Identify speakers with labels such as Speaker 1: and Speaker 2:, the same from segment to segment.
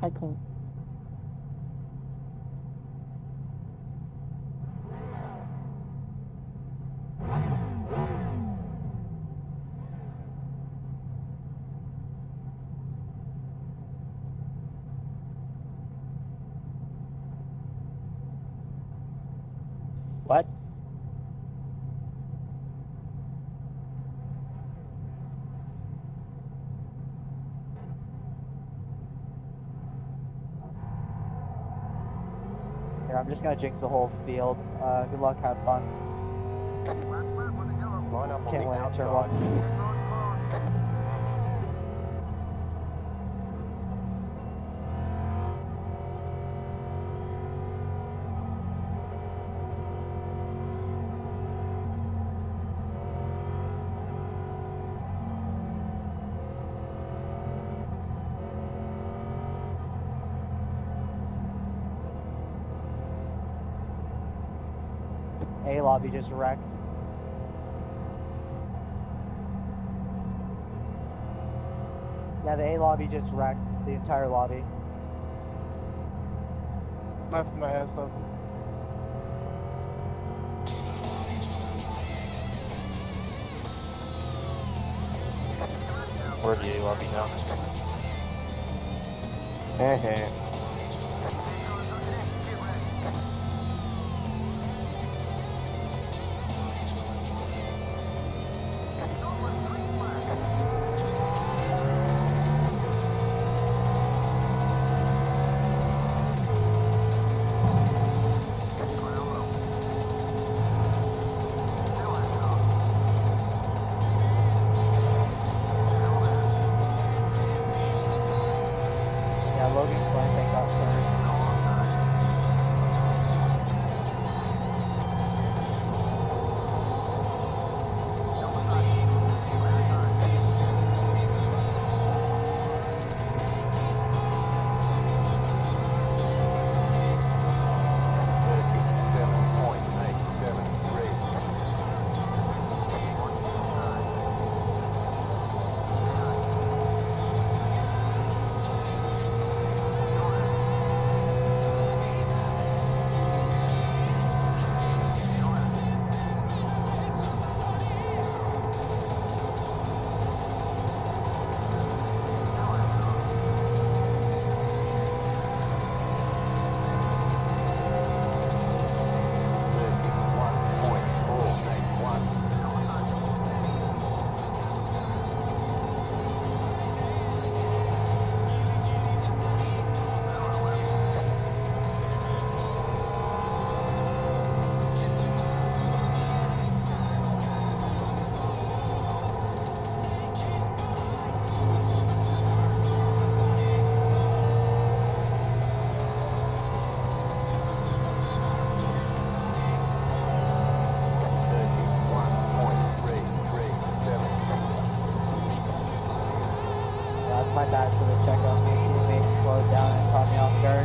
Speaker 1: I can't.
Speaker 2: What? Here, I'm just gonna jinx the whole field. Good luck, have fun.
Speaker 3: Line up on
Speaker 2: Can't
Speaker 3: the
Speaker 2: win at turn
Speaker 3: outside.
Speaker 2: one. A lobby just wrecked. Yeah, the A lobby just wrecked. The entire lobby.
Speaker 4: Left my ass up.
Speaker 3: Where do you love me now?
Speaker 2: Yeah, Logan's going to take that turn. That's my bad for the check on me. Teammate slowed down and caught me off guard.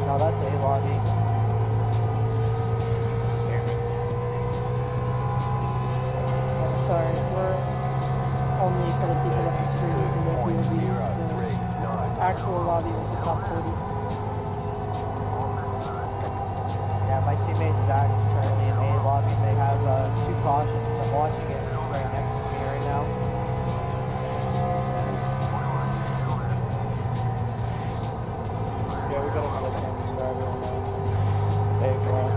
Speaker 2: No, that's A lobby.
Speaker 1: Sorry, we're only for the people that are streaming and that will be the actual lobby with the top 40.
Speaker 2: Yeah, my teammate Zach is currently in A lobby. They have 2 cautions. I'm watching it right next to me right now.
Speaker 4: Yeah, we got another Kansas driver on A class.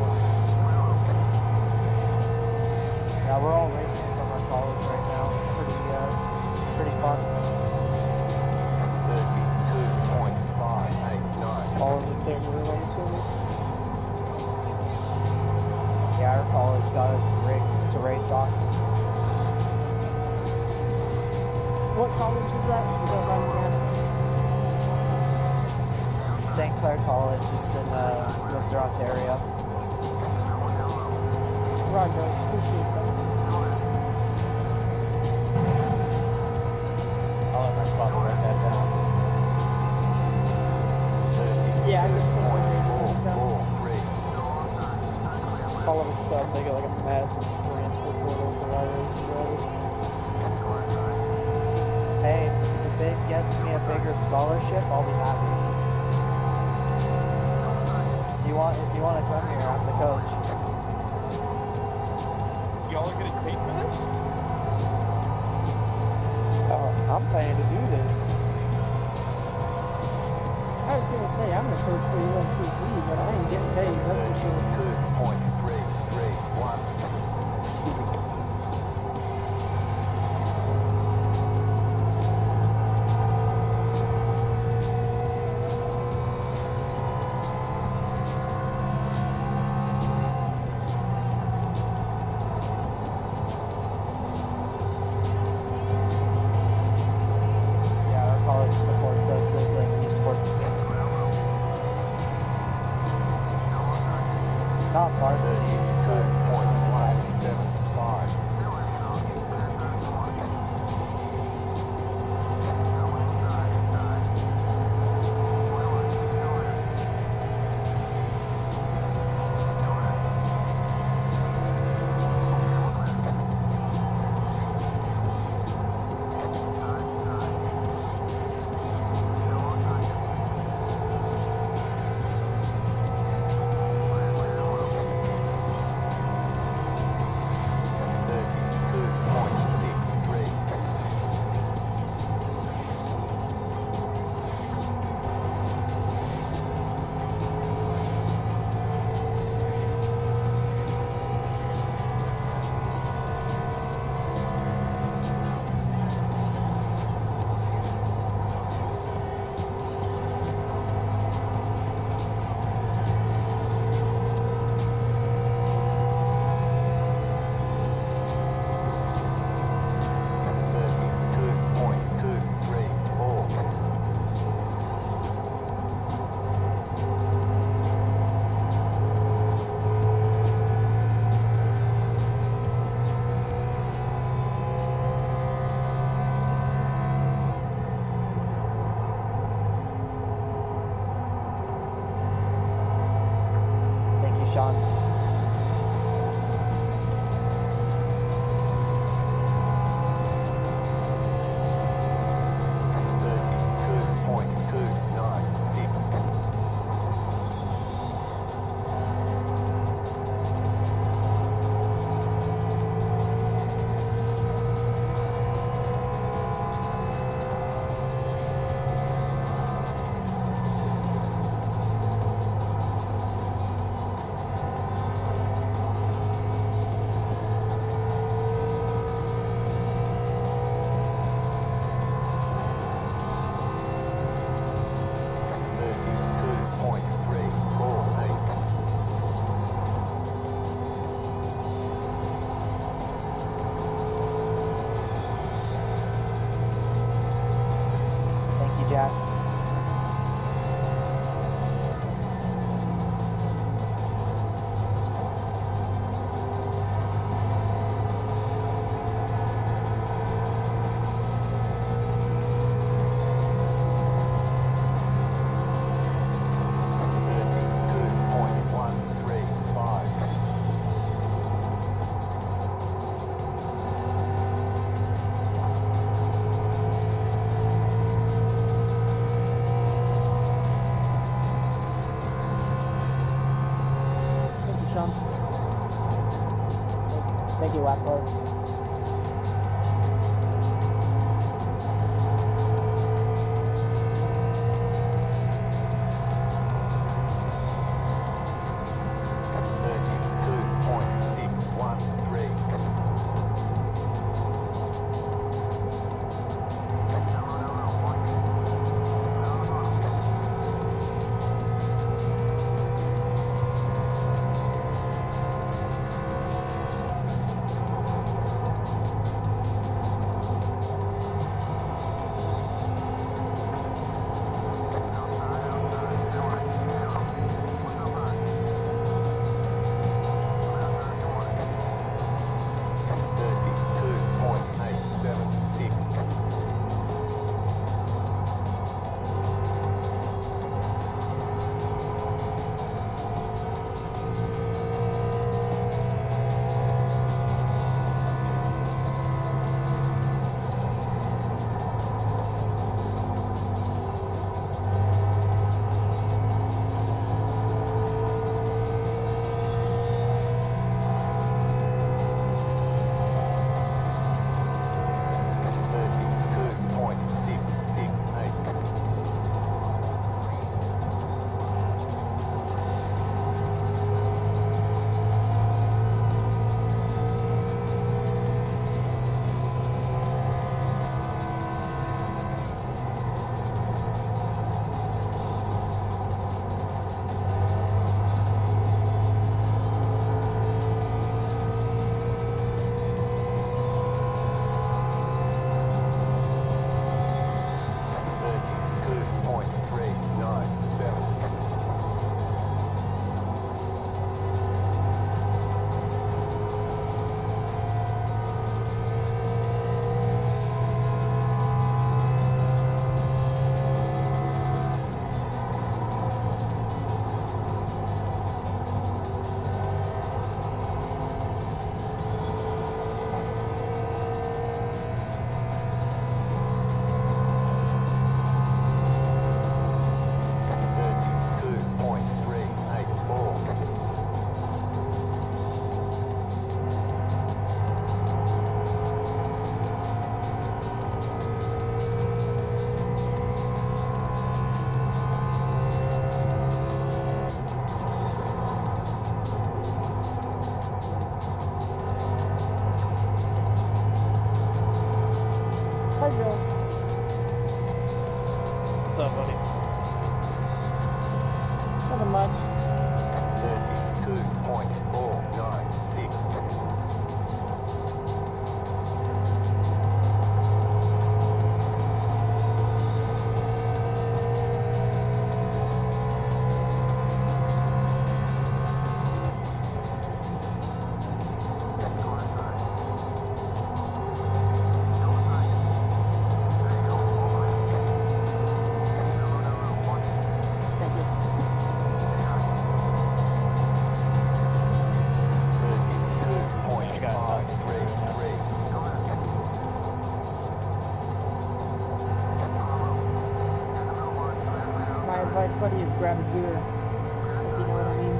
Speaker 2: Yeah, we're all racing from our college right now. Pretty fun.
Speaker 3: 32.589.
Speaker 4: All in the same room, I'm assuming.
Speaker 2: Yeah, our college got us rigged to race on.
Speaker 1: What college is that? You don't mind me asking?
Speaker 2: St. Clair College is in Windsor, Ontario.
Speaker 1: Roger, appreciate that.
Speaker 2: I'll let my father write that down.
Speaker 1: Yeah, I just put my name down.
Speaker 4: All of his stuff, they got like a massive transfer portal for iRacing drivers.
Speaker 2: Hey, if it gets me a bigger scholarship, I'll be happy. If you want to come here, I'm the coach.
Speaker 4: Y'all are getting paid for this? I'm planning to do this.
Speaker 1: I was gonna say, I'm the coach for UNCG, but I ain't getting paid, that's for sure.
Speaker 3: 32.331.
Speaker 2: Yeah, our college supports us as an esports team. Not varsity, but
Speaker 3: 32.575.
Speaker 2: Thank you, lap close.
Speaker 4: What's up, buddy?
Speaker 1: Nothing much.
Speaker 3: 32.496.
Speaker 1: My advice, buddy, is grab a beer. If you know what I mean.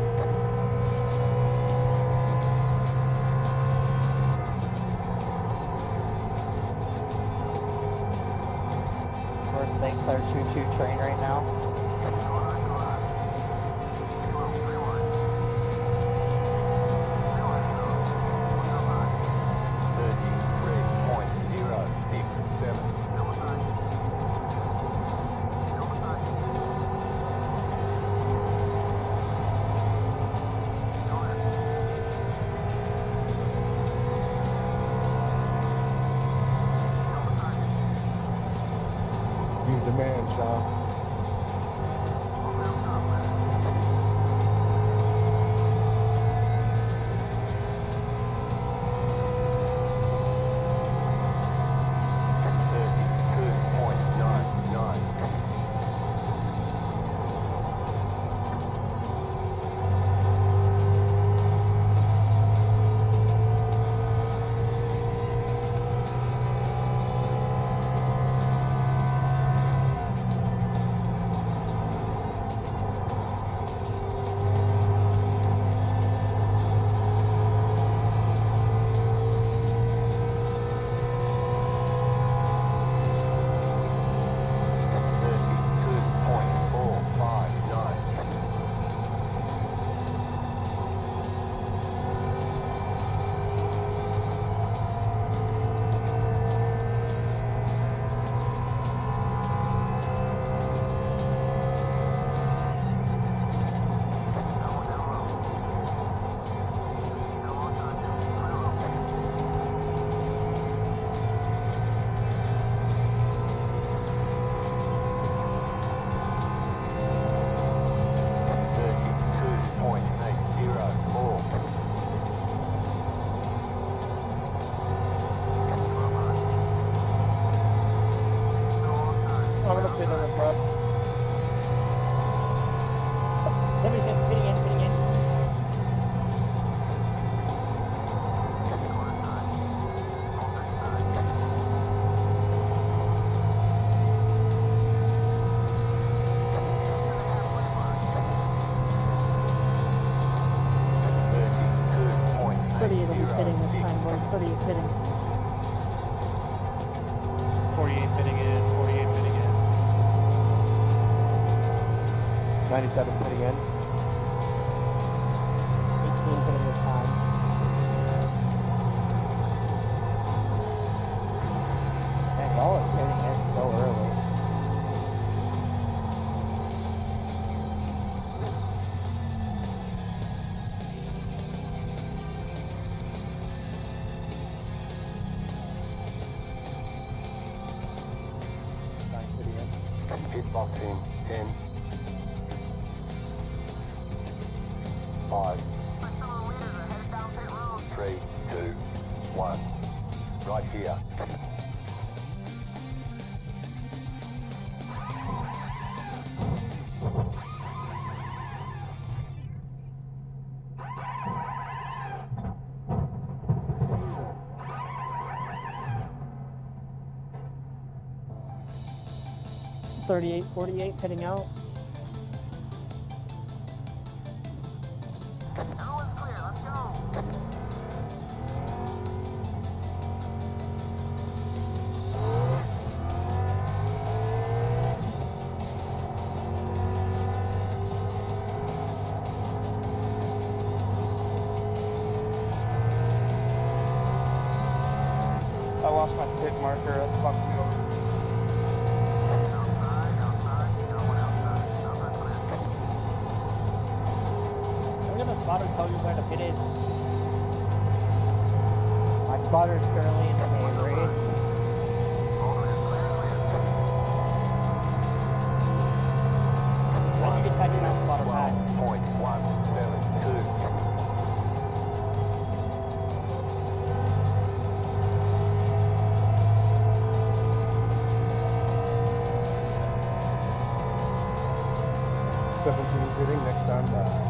Speaker 2: We're in St. Clair 2-2 train right now.
Speaker 5: You demand, Shaw.
Speaker 2: Somebody's pitting in, pitting in.
Speaker 1: Pretty, it'll be pitting this time, boys. Pretty is pitting.
Speaker 4: 48 fitting in, 48 fitting in. 97 fitting in.
Speaker 2: 18 pitting this time. Man, y'all are pitting in so early.
Speaker 3: Pit box in 10, 5, 3, 2, 1. Right here.
Speaker 1: $38, $48 heading out.
Speaker 3: Everyone's clear, let's go.
Speaker 4: I lost my pit marker, that fucked me over.
Speaker 2: Spotter tell you where the pit is. My spotter's currently in the main race. When you get touching that spotter back.
Speaker 3: 12.172.
Speaker 4: Hitting next time.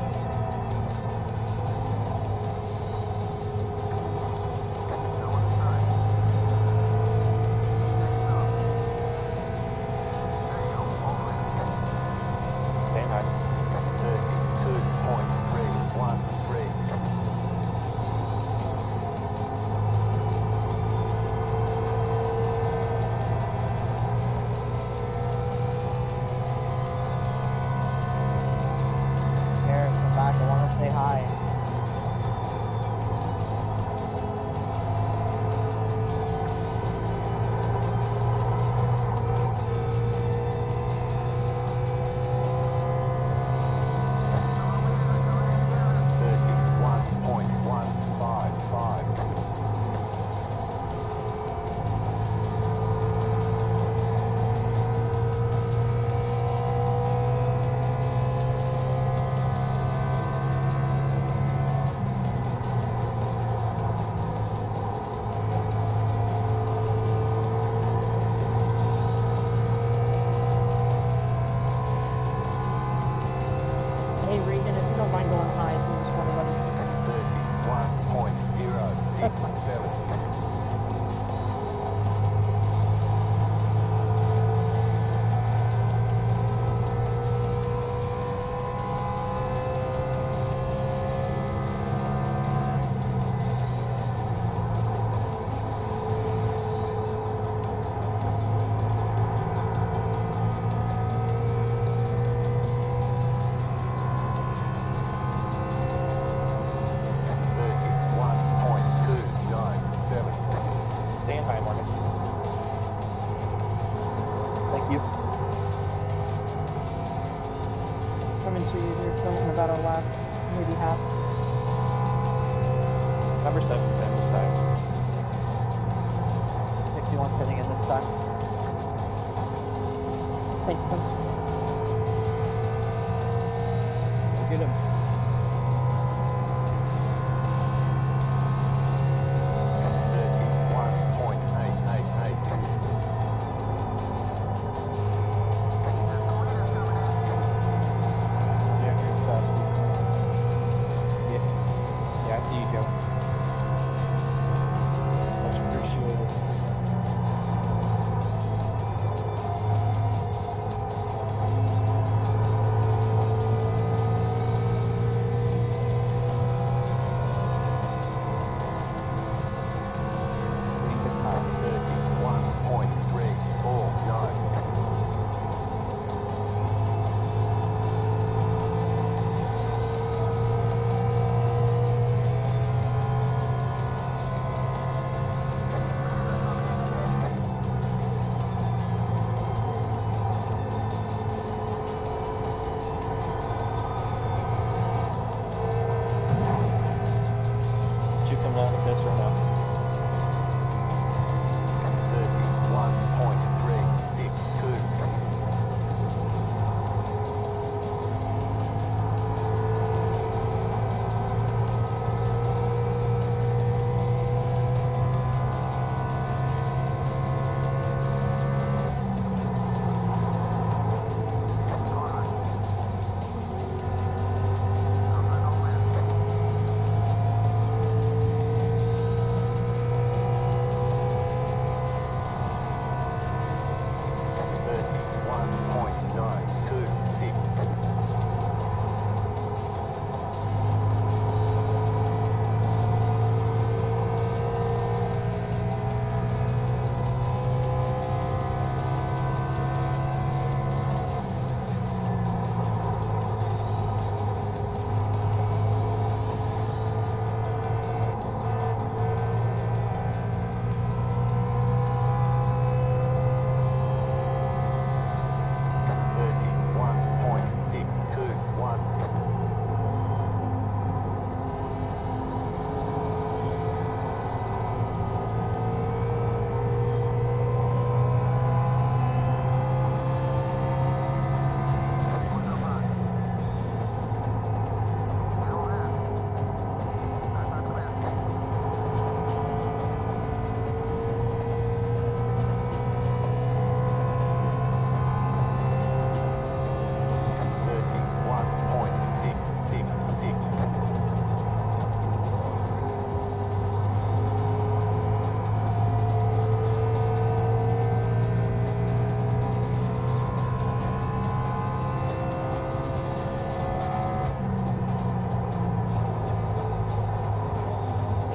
Speaker 1: about a lap, maybe half.
Speaker 4: Number 7 this time.
Speaker 2: 61 sitting in this time.
Speaker 1: Thank you.
Speaker 2: We'll get him.
Speaker 4: Yeah.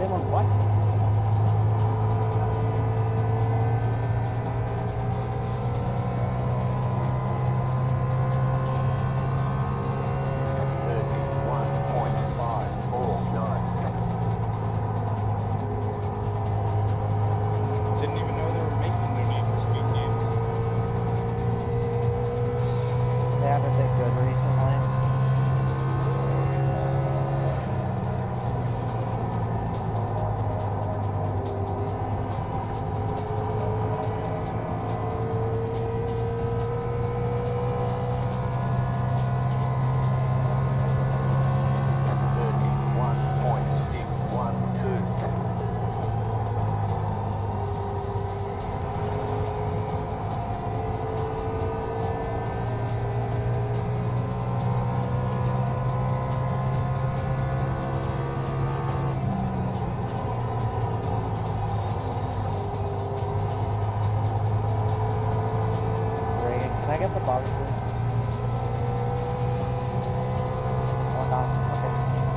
Speaker 4: on what?
Speaker 5: Didn't even know they were making new Need for Speed games.
Speaker 2: They haven't been good recently. Can I get the box, please? Oh, no. Okay.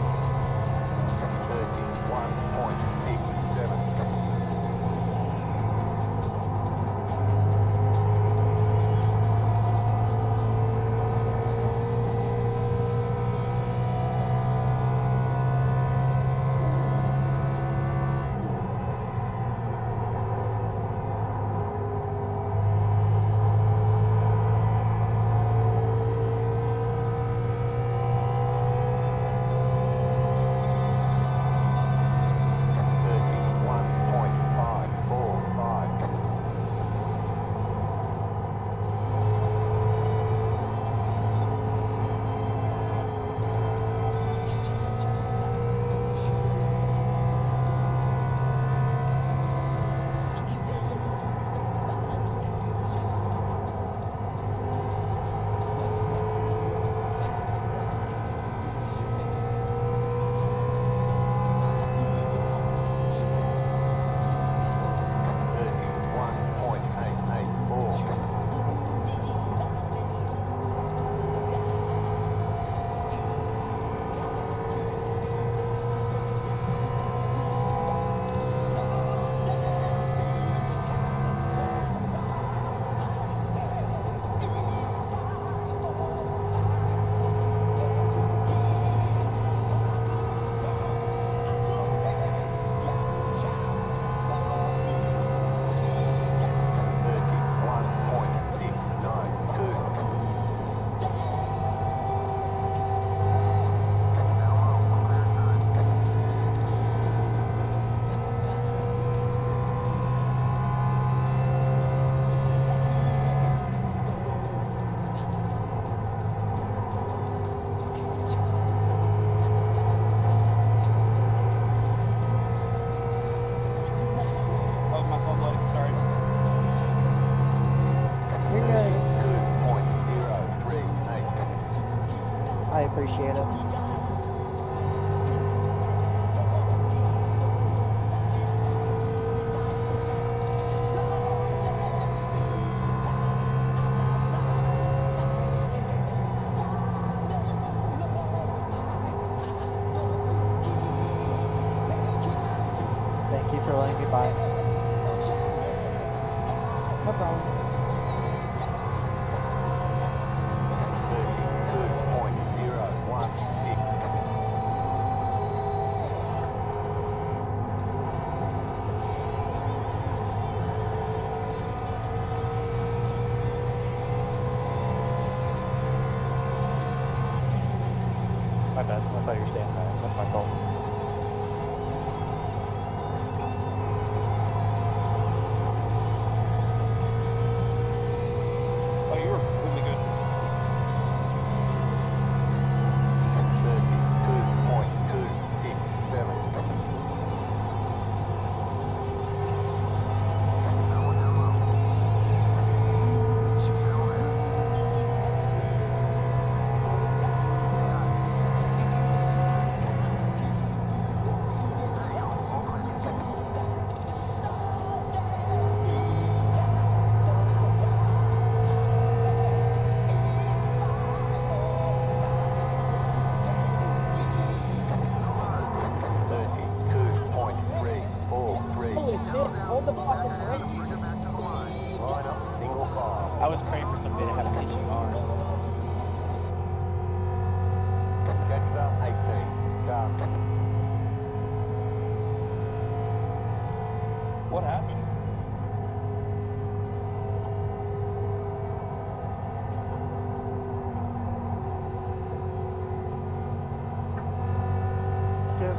Speaker 2: 5.
Speaker 1: No problem.
Speaker 2: 32.02. My bad. I thought you were staying there. That's my fault.
Speaker 5: Oh, you were really good.
Speaker 3: 32.267.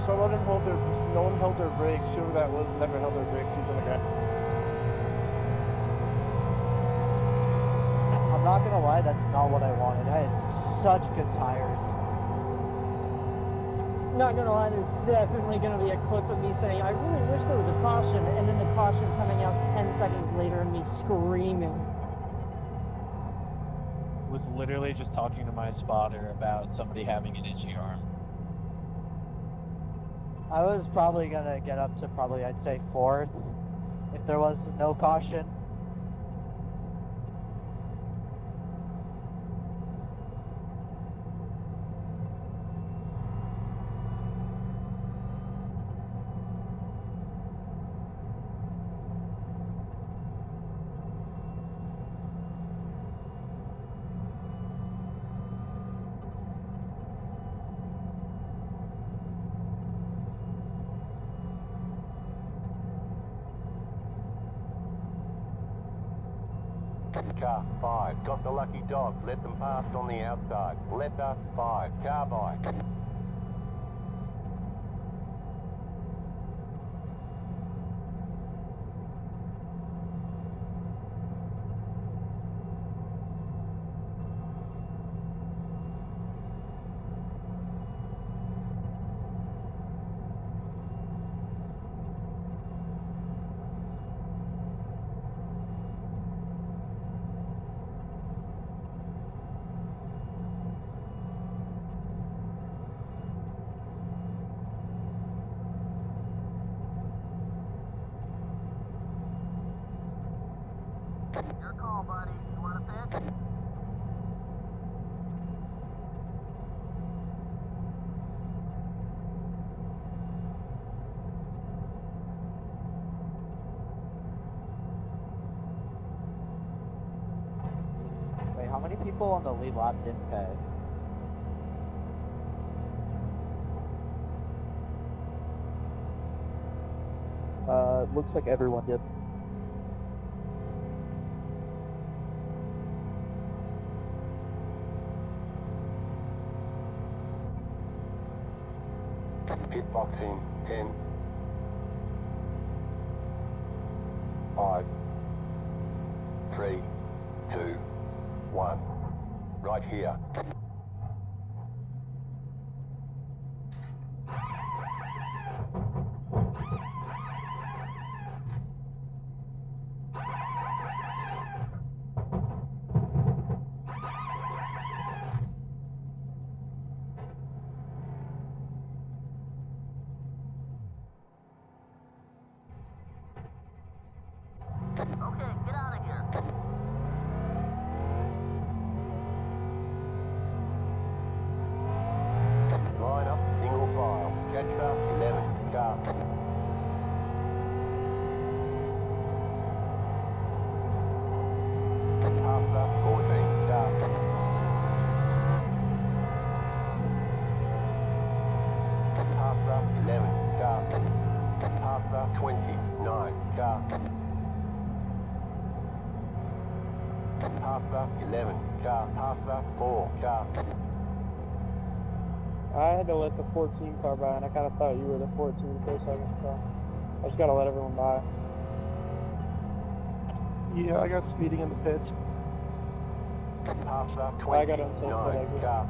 Speaker 4: Someone held their, no one held their brakes. Whoever that was never held their brakes. He's on the ground.
Speaker 2: I'm not gonna lie, that's not what I wanted. I had such good tires.
Speaker 1: Not gonna lie, there's definitely gonna be a clip of me saying, I really wish there was a caution, and then the caution coming out 10 seconds later and me screaming.
Speaker 6: Was literally just talking to my spotter about somebody having an itchy arm.
Speaker 2: I was probably gonna get up to probably, I'd say, 4th if there was no caution.
Speaker 3: Car 5, got the lucky dog, let them pass on the outside. Letter 5, car bike.
Speaker 7: Your call, buddy. You want to pitch?
Speaker 2: Wait, how many people on the lead lap didn't pay?
Speaker 4: Looks like everyone did.
Speaker 3: Pit boxing 10, 5, 3, 2, 1. Right here.
Speaker 7: Okay, get out of here.
Speaker 3: Line up, single file. Catcher 11, car. After 14, car. After 11, car. After 29, car. After 11, car. After 4, car.
Speaker 4: I had to let the 14 car by, and I kind of thought you were the 14 for a second, so I just gotta let everyone by. Yeah, I got speeding in the pits.
Speaker 3: After
Speaker 4: I got
Speaker 3: 29,
Speaker 4: unsafe
Speaker 3: car.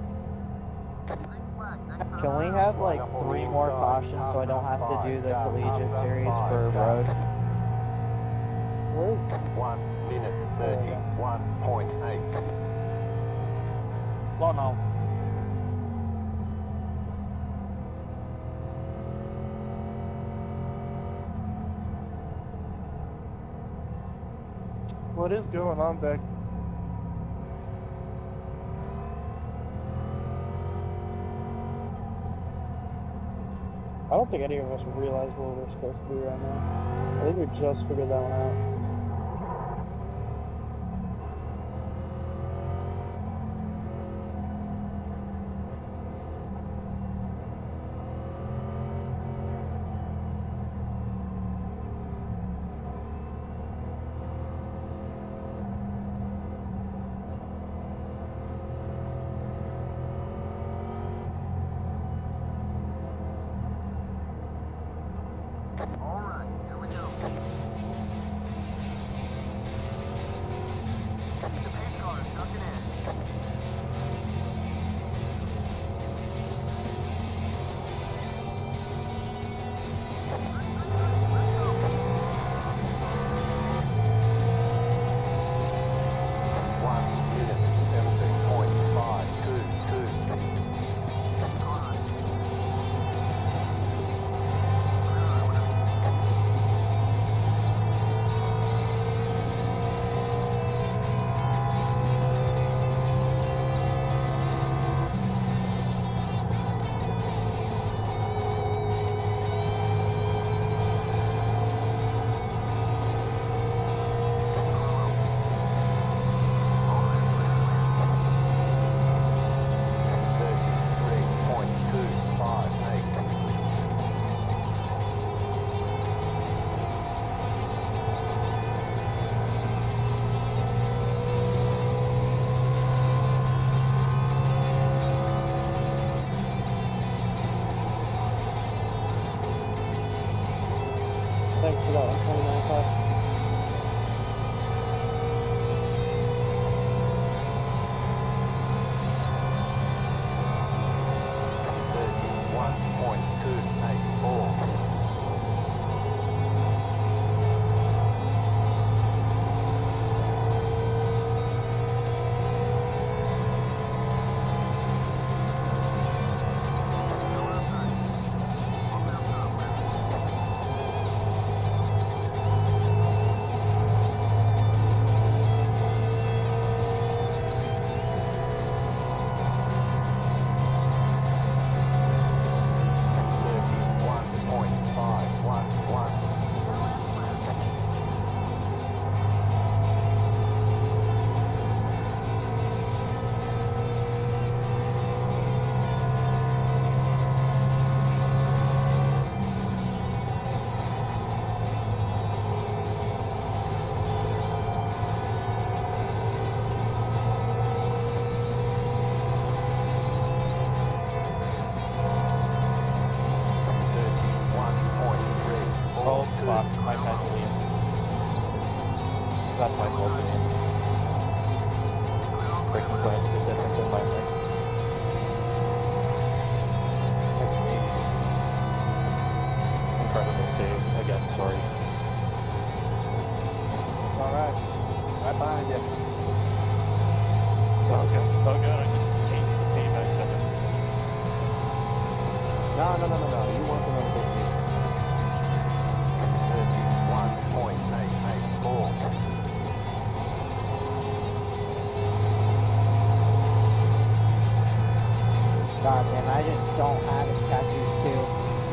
Speaker 2: Can we have like 3 more cautions so I don't have to do the collegiate series for road?
Speaker 4: Where?
Speaker 3: 1 minute 31.8.
Speaker 6: Well, no.
Speaker 4: What is going on back? I don't think any of us realize what we're supposed to do right now. I think we just figured that one out.
Speaker 6: dropped my mentally. That's my fault opinion. Breaking points is different than mine. That's me. Incredible save. Again, sorry.
Speaker 2: Alright. Right behind you.
Speaker 6: Okay. Oh god, I just changed the payback seven.
Speaker 2: No. You want to know the big
Speaker 3: 31.884.
Speaker 2: God damn, I just don't have a tattoo too.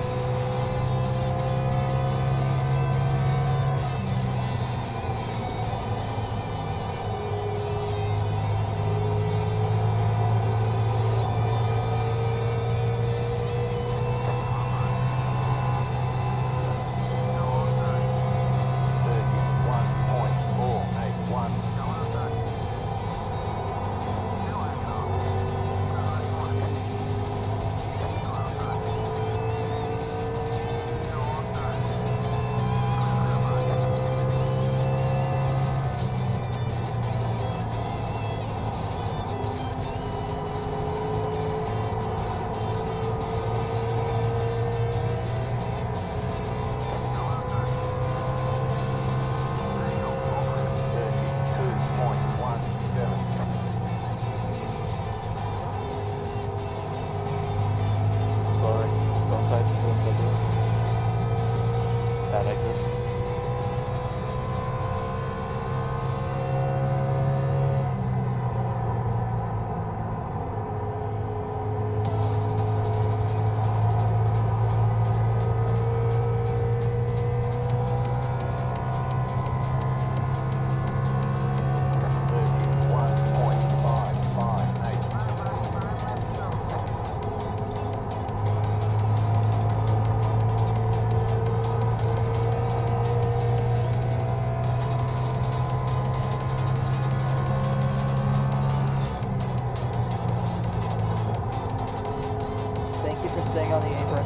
Speaker 2: Staying on the apron.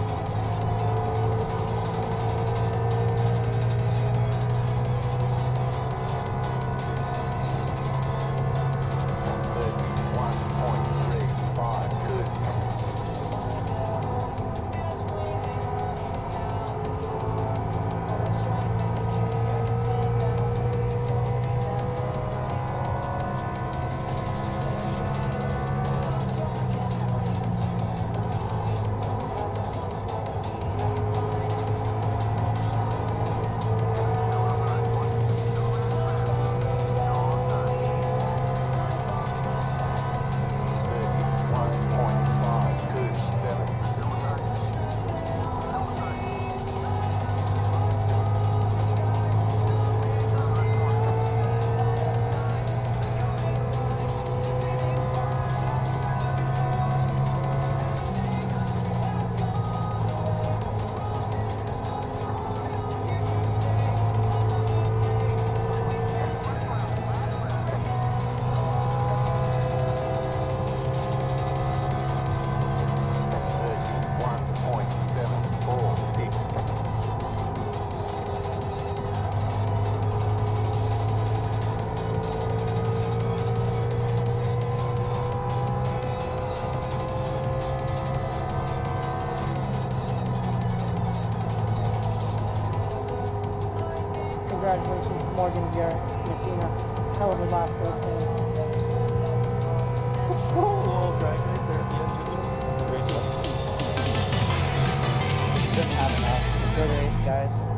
Speaker 1: Congratulations, Morgan. You're making a hell of a lap there.
Speaker 6: Oh, drag right there at the end of the race.
Speaker 2: Didn't have enough. Good race, guys.